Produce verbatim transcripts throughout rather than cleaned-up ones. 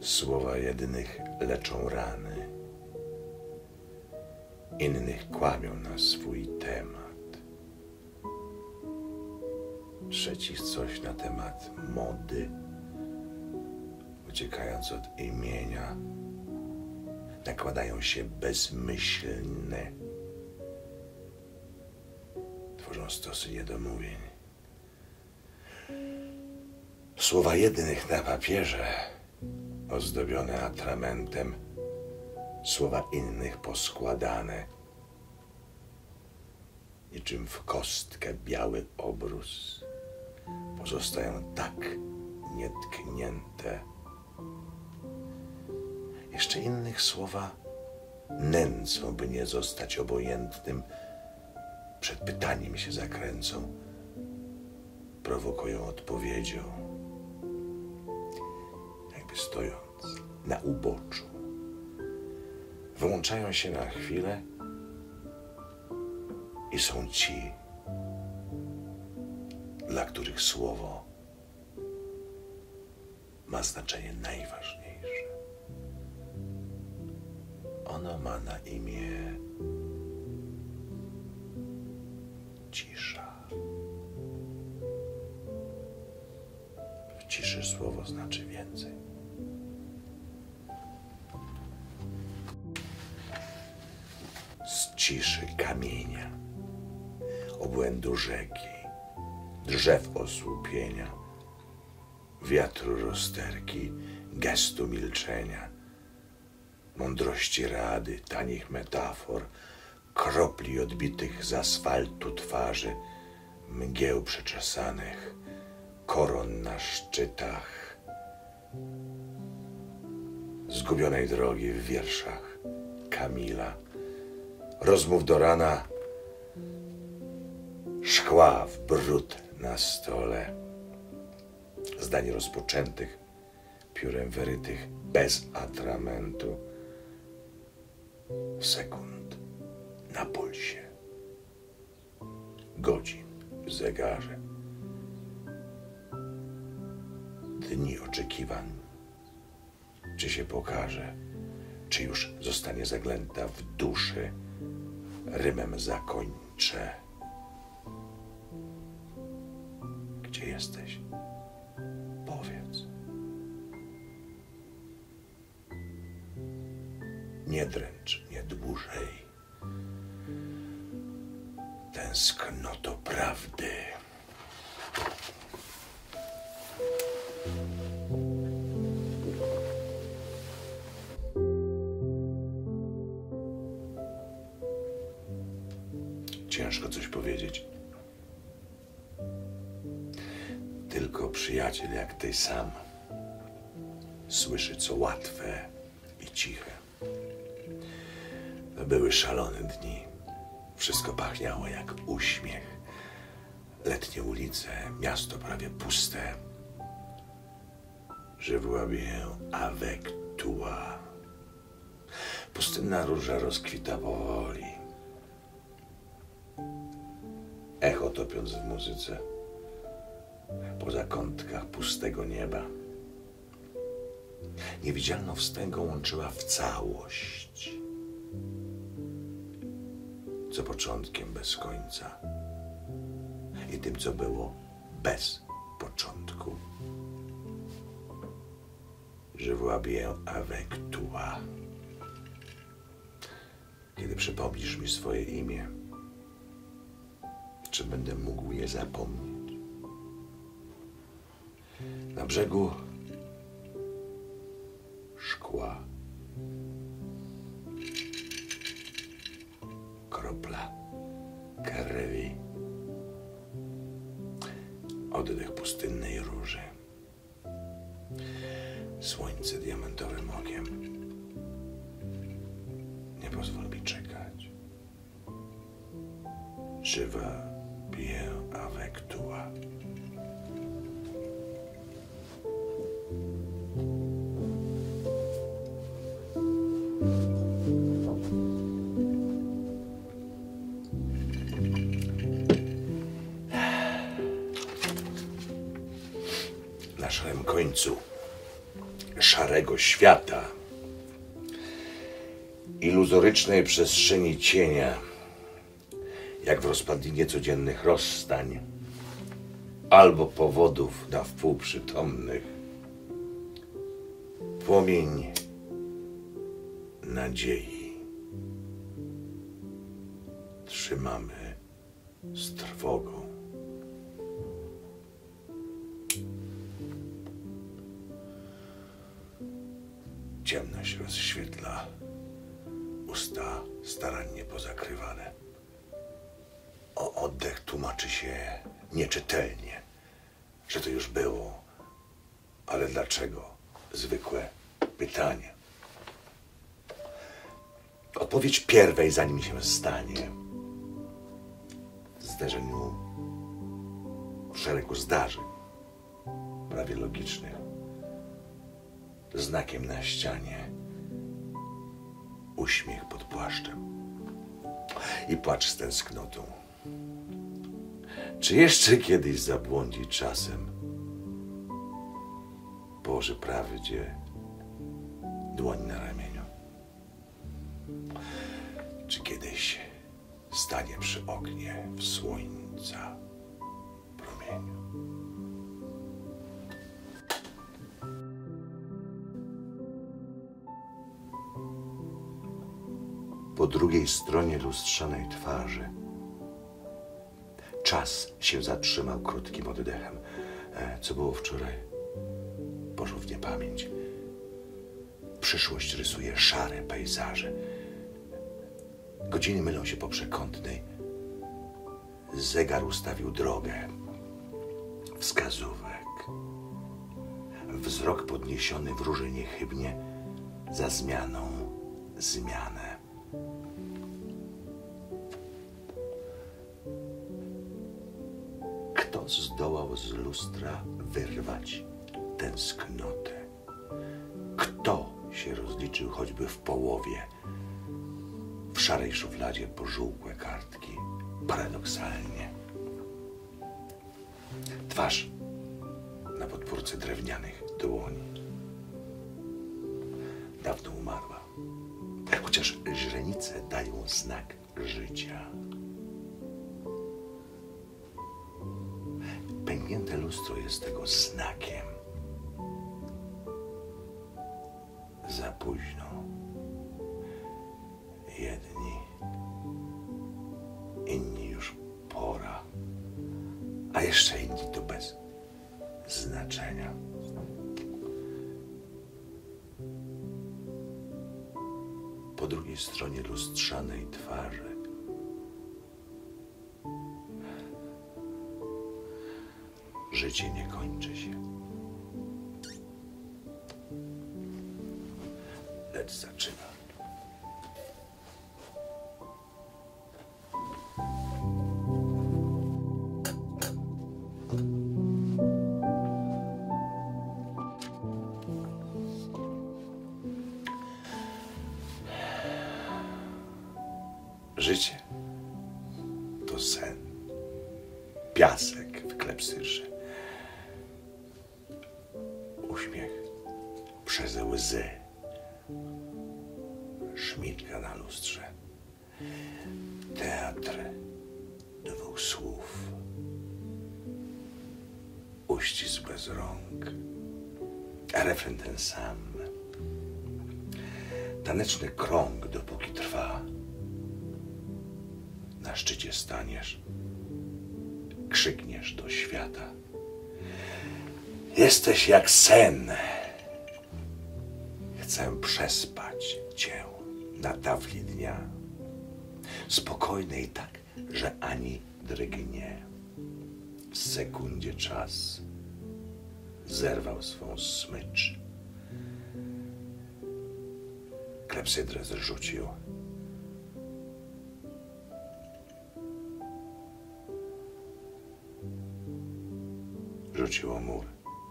Słowa jednych leczą rany, innych kłamią na swój temat. Trzecich coś na temat mody, uciekając od imienia, nakładają się bezmyślne, tworzą stosy niedomówień. Słowa jednych na papierze, ozdobione atramentem, słowa innych poskładane, niczym w kostkę biały obrus, pozostają tak nietknięte. Jeszcze innych słowa nęcą, by nie zostać obojętnym, przed pytaniem się zakręcą, prowokują odpowiedzią, jakby stojąc na uboczu. Wyłączają się na chwilę i są ci, dla których słowo ma znaczenie najważniejsze. Ono ma na imię cisza. W ciszy słowo znaczy więcej. Z ciszy kamienia, obłędu rzeki, drzew osłupienia, wiatru rozterki, gestu milczenia, mądrości rady, tanich metafor, kropli odbitych z asfaltu twarzy, mgieł przeczesanych, koron na szczytach, zgubionej drogi w wierszach Kamila, rozmów do rana, szkła w brud na stole, zdań rozpoczętych, piórem wyrytych bez atramentu, sekund na pulsie, godzin w zegarze, dni oczekiwań, czy się pokaże, czy już zostanie zaglęta w duszy, rymem zakończę. Gdzie jesteś? Powiedz. Nie dręcz mnie dłużej. Tęsknoto prawdy. Ciężko coś powiedzieć. Tylko przyjaciel jak ty sam słyszy, co łatwe i ciche. To były szalone dni. Wszystko pachniało jak uśmiech. Letnie ulice, miasto prawie puste. Je vois bien avec toi. Pustynna róża rozkwita powoli. Echo topiąc w muzyce. Po zakątkach pustego nieba. Niewidzialną wstęgą łączyła w całość, co początkiem bez końca i tym, co było bez początku. Je vois bien avec toi. Kiedy przypomnisz mi swoje imię, czy będę mógł je zapomnieć? Na brzegu szkła kropla krwi, oddech pustynnej róży, słońce diamentowym okiem. Nie pozwól mi czekać. Je veux bien avec toi. Na szarym końcu szarego świata, iluzorycznej przestrzeni cienia, jak w rozpadlinie codziennych rozstań albo powodów na wpół przytomnych, płomień nadziei trzymamy z trwogą. Ciemność rozświetla usta starannie pozakrywane. O oddech tłumaczy się nieczytelnie, że to już było, ale dlaczego? Zwykłe pytanie. Odpowiedź pierwej, zanim się stanie. W zderzeniu szeregu zdarzeń, prawie logicznych, znakiem na ścianie uśmiech pod płaszczem i płacz z tęsknotą. Czy jeszcze kiedyś zabłądzi czasem, położy prawdzie dłoń na ramieniu? Czy kiedyś stanie przy oknie w słońca promieniu? Po drugiej stronie lustrzanej twarzy czas się zatrzymał krótkim oddechem. E, co było wczoraj? Poszło w niepamięć. Przyszłość rysuje szare pejzaże. Godziny mylą się po przekątnej. Zegar ustawił drogę wskazówek. Wzrok podniesiony wróży niechybnie za zmianą zmianę. Kto zdołał z lustra wyrwać tęsknotę? Kto się rozliczył choćby w połowie? W szarej szufladzie pożółkłe kartki, paradoksalnie. Twarz na podpórce drewnianych dłoni. Dawno umarła, chociaż źrenice dają znak życia. Pęknięte lustro jest tego znakiem. Za późno. Jedni, inni już pora, a jeszcze inni to bez znaczenia. Po drugiej stronie lustrzanej twarzy życie nie kończy się, lecz zaczyna. Życie to sen, piasek w klepsydrze, uśmiech przez łzy, szminka na lustrze, teatr dwóch słów, uścisk bez rąk, a refren ten sam, taneczny krąg dopóki trwa. Na szczycie staniesz, krzykniesz do świata. Jesteś jak sen. Chcę przespać cię na tafli dnia, spokojnej tak, że ani drgnie. W sekundzie czas zerwał swą smycz. Klepsydrę zrzucił. Rzuciło mur.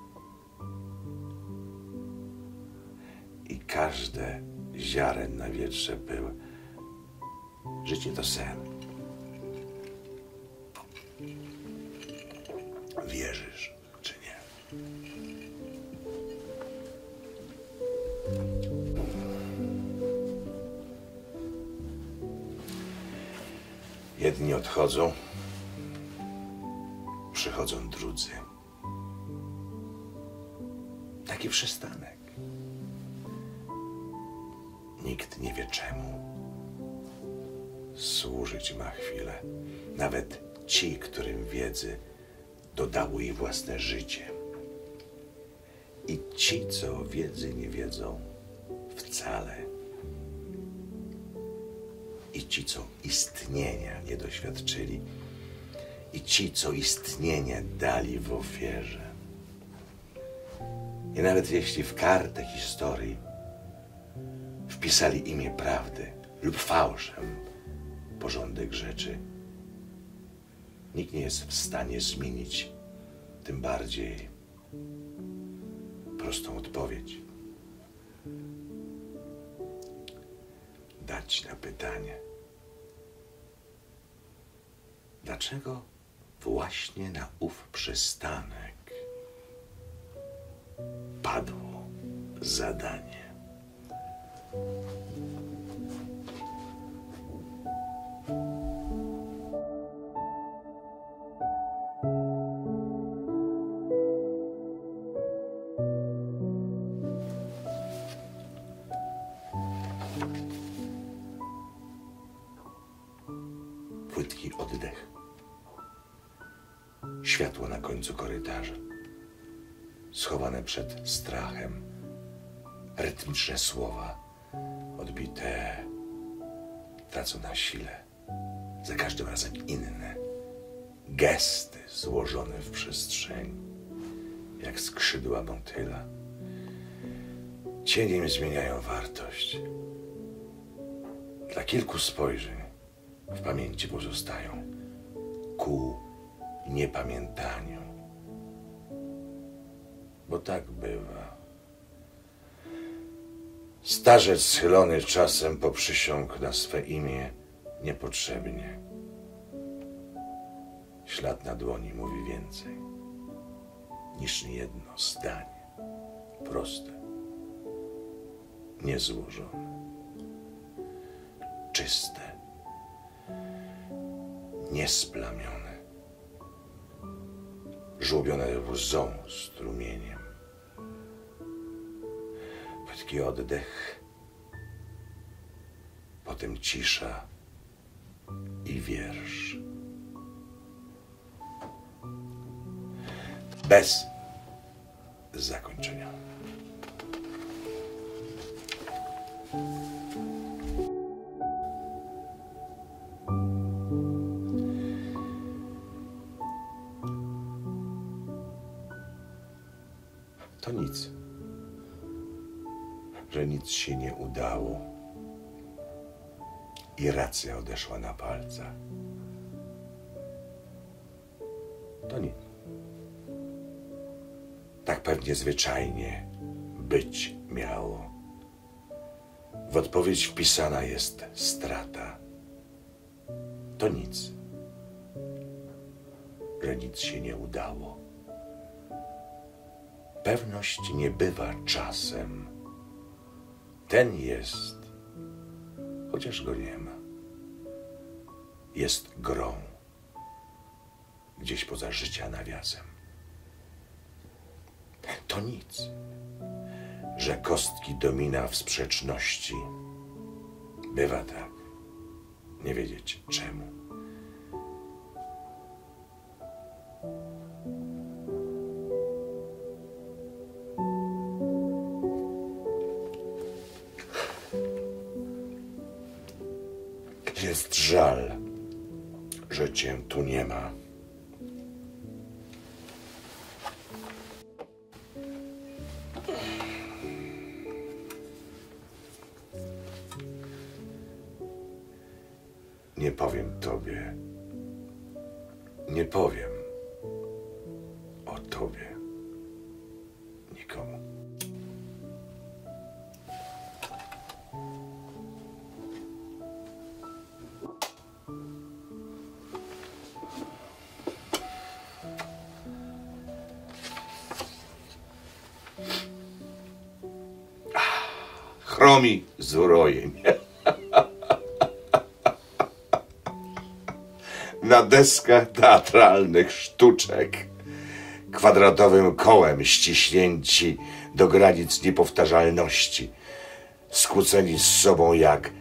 I każde ziaren na wietrze był. Życie to sen. Wierzysz czy nie? Jedni odchodzą, przychodzą drudzy. Taki przystanek. Nikt nie wie czemu. Służyć ma chwilę. Nawet ci, którym wiedzy dodało jej własne życie. I ci, co wiedzy nie wiedzą wcale. I ci, co istnienia nie doświadczyli. I ci, co istnienie dali w ofierze. I nawet jeśli w kartę historii wpisali imię prawdy lub fałszem porządek rzeczy, nikt nie jest w stanie zmienić tym bardziej prostą odpowiedź. Dać na pytanie, dlaczego właśnie na ów przystanek padło zadanie. Płytki oddech. Światło na końcu korytarza. Schowane przed strachem. Rytmiczne słowa, odbite, tracą na sile. Za każdym razem inne. Gesty złożone w przestrzeni, jak skrzydła motyla. Cieniem zmieniają wartość. Dla kilku spojrzeń w pamięci pozostają ku niepamiętaniu. Bo tak bywa. Starzec schylony czasem poprzysiągł na swe imię niepotrzebnie. Ślad na dłoni mówi więcej niż jedno zdanie. Proste, niezłożone, czyste, niesplamione, żłobione łzą strumieniem. Płytki oddech, potem cisza i wiersz. Bez zakończenia. To nic, że nic się nie udało i racja odeszła na palcach. To nic. Tak pewnie zwyczajnie być miało. W odpowiedź wpisana jest strata. To nic, że nic się nie udało. Pewność nie bywa czasem. Ten jest, chociaż go nie ma. Jest grą, gdzieś poza życia nawiasem. To nic, że kostki domina w sprzeczności. Bywa tak, nie wiedzieć czemu. Jest żal, że cię tu nie ma. Nie powiem tobie, nie powiem o tobie nikomu. Chromi z urojeń. na deskach teatralnych sztuczek, kwadratowym kołem ściśnięci do granic niepowtarzalności, skłóceni z sobą jak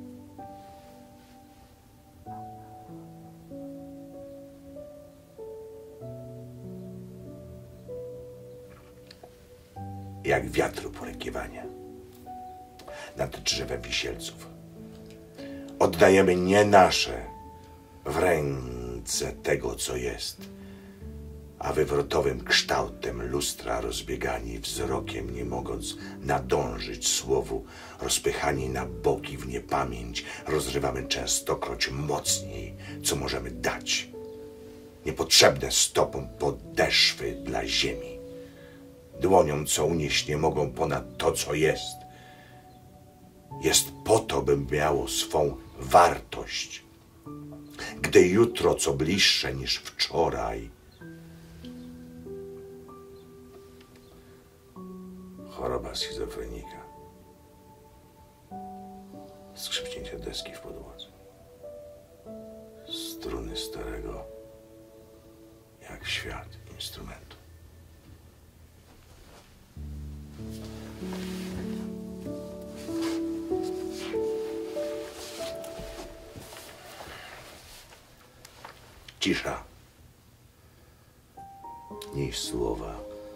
jak wiatru porykiwania nad drzewem wisielców. Oddajemy nie nasze w ręce tego, co jest, a wywrotowym kształtem lustra rozbiegani wzrokiem, nie mogąc nadążyć słowu, rozpychani na boki w niepamięć, rozrywamy częstokroć mocniej, co możemy dać. Niepotrzebne stopom podeszwy dla ziemi. Dłonią, co unieść nie mogą ponad to, co jest. Jest po to, by miało swą wartość. Gdy jutro, co bliższe niż wczoraj, choroba schizofrenika, skrzypnięcie deski w podłodze, struny starego, jak świat instrumentu. Cisza. Niż słowa.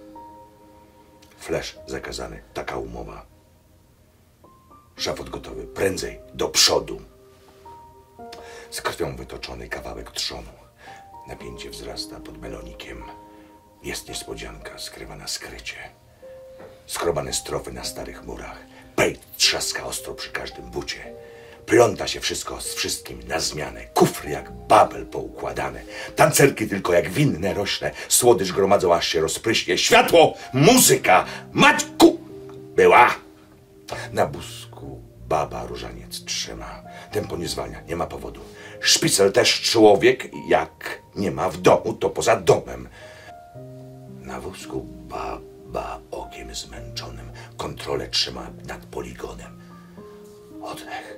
Flash zakazany. Taka umowa. Szafot gotowy. Prędzej. Do przodu. Z krwią wytoczony kawałek trzonu. Napięcie wzrasta pod melonikiem. Jest niespodzianka skrywana skrycie. Skrobane strofy na starych murach. Pejt trzaska ostro przy każdym bucie. Pląta się wszystko z wszystkim na zmianę. Kufry jak babel poukładane. Tancerki tylko jak winne rośle. Słodycz gromadzą, aż się rozpryśnie. Światło! Muzyka! Maćku! Była! Na busku baba różaniec trzyma. Tempo nie zwalnia, nie ma powodu. Szpicel też człowiek, jak nie ma w domu, to poza domem. Na wózku baba okiem zmęczonym kontrolę trzyma nad poligonem. Oddech.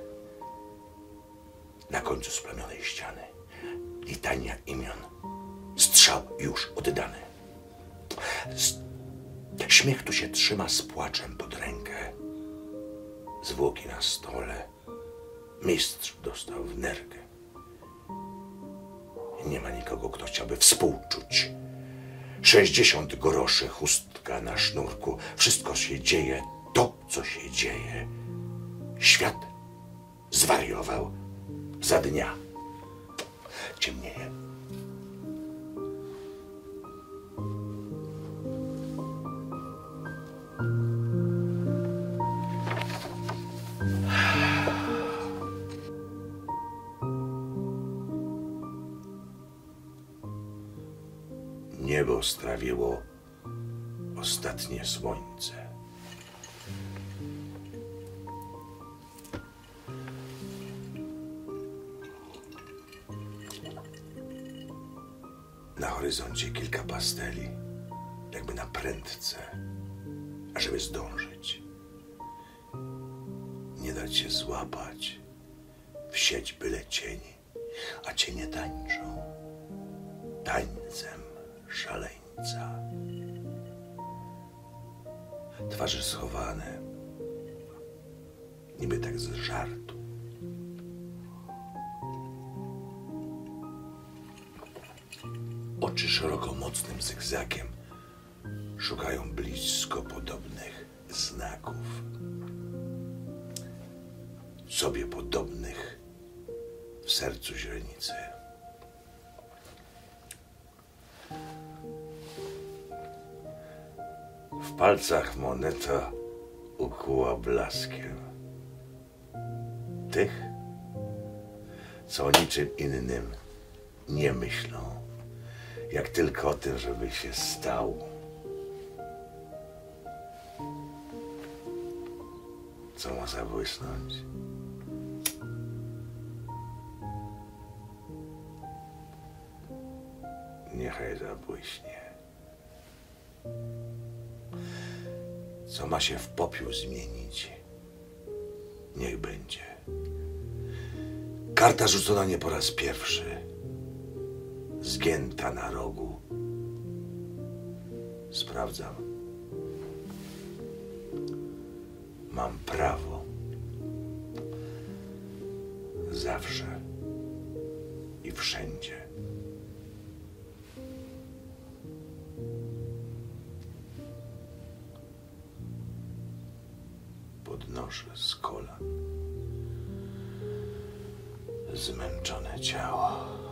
Na końcu splamionej ściany litania imion. Strzał już oddany. Śmiech tu się trzyma z płaczem pod rękę. Zwłoki na stole. Mistrz dostał w nerkę. Nie ma nikogo, kto chciałby współczuć. Sześćdziesiąt groszy, chustka na sznurku. Wszystko się dzieje, to, co się dzieje. Świat zwariował za dnia. Ciemnieje. Niebo strawiło ostatnie słońce. Na horyzoncie kilka pasteli, jakby na prędce, ażeby zdążyć. Nie dać się złapać w sieć byle cieni, a cienie tańczą tańcem szaleńca. Twarze schowane, niby tak z żartu. Oczy szeroko mocnym zygzakiem szukają blisko podobnych znaków. Sobie podobnych w sercu źrenicy. W palcach moneta ukuła blaskiem. Tych, co o niczym innym nie myślą, jak tylko o tym, żeby się stał. Co ma zabłysnąć? Niechaj zabłyśnie. Co ma się w popiół zmienić? Niech będzie. Karta rzucona nie po raz pierwszy. zgięta na rogu. Sprawdzam. Mam prawo. Zawsze i wszędzie. Podnoszę z kolan zmęczone ciało.